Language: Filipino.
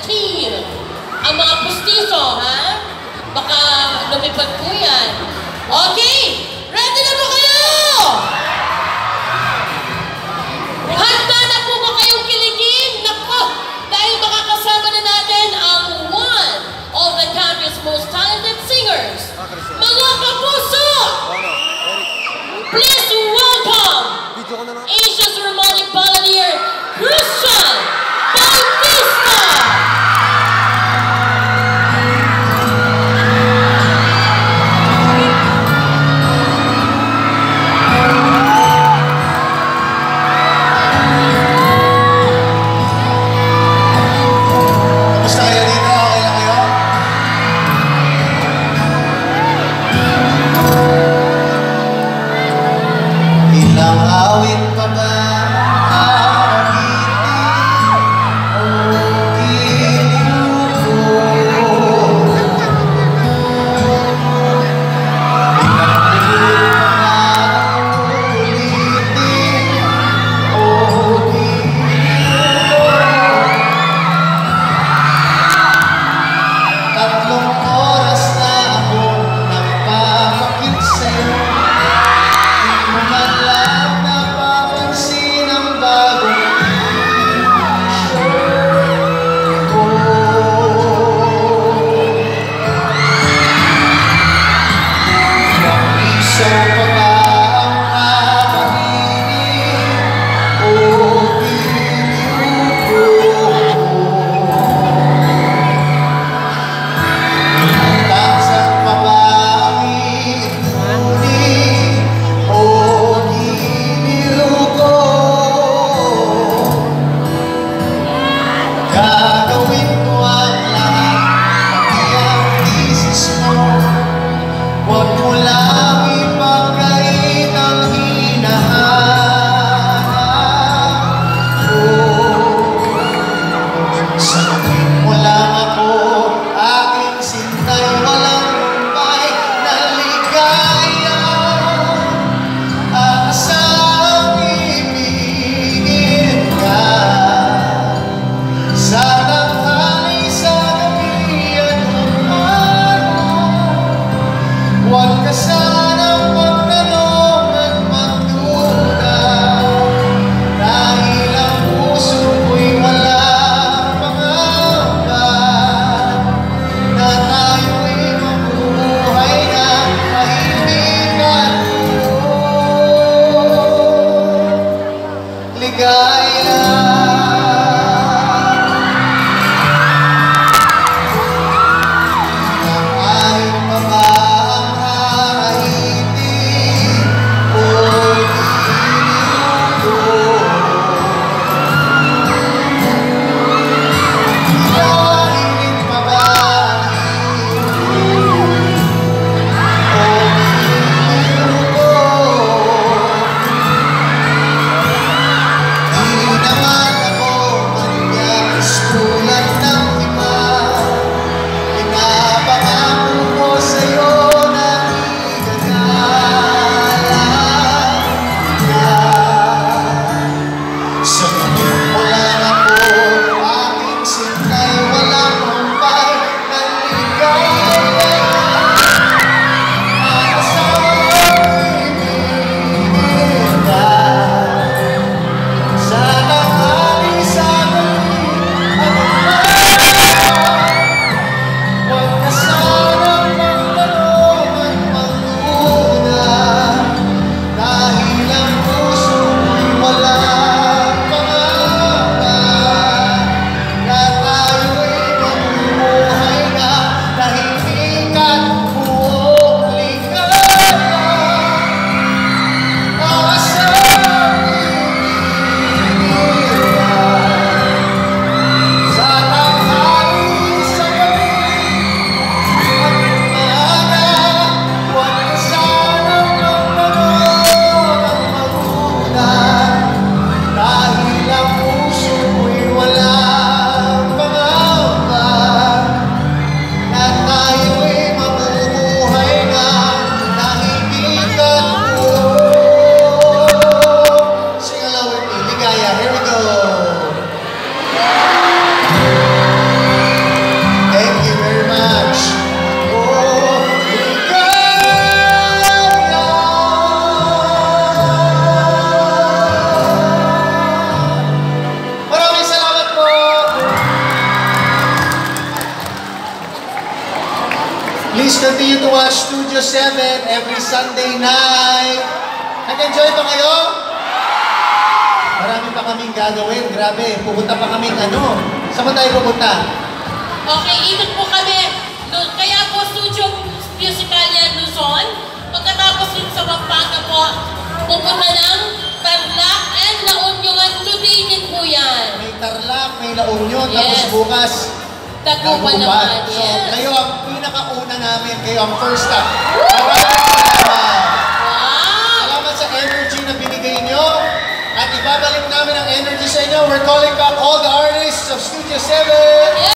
team. Ang mga pustiso, ha? Baka lumipad po yan. Okay! Ready na ba kayo? Handa na po ba kayong kiligin? Nako! Dahil makakasama na natin ang one of the campus most talented singers. Mga kapuso! Please welcome Asia's romantic balladeer, Christian Bautista! Please continue to watch Studio 7 every Sunday night. Nag-enjoy ba kayo? Marami pa kaming gagawin. Grabe, pupunta pa kaming ano. Saan ba tayo pupunta? Okay, ikot po kami. Kaya po Studio Musicalia Luzon. Pagkatapos yun sa Pampanga po, pupunta ng Tarlac and La Union. Today din po yan. May Tarlac, may La Union, Yes. tapos bukas. Tagupan naman. So, Yes. kayo ang pinakauna namin. Kayo ang first up. Maraming salamat. Wow! Salamat sa energy na binigay nyo. At ibabalik namin ang energy sa inyo. We're calling back all the artists of Studio 7.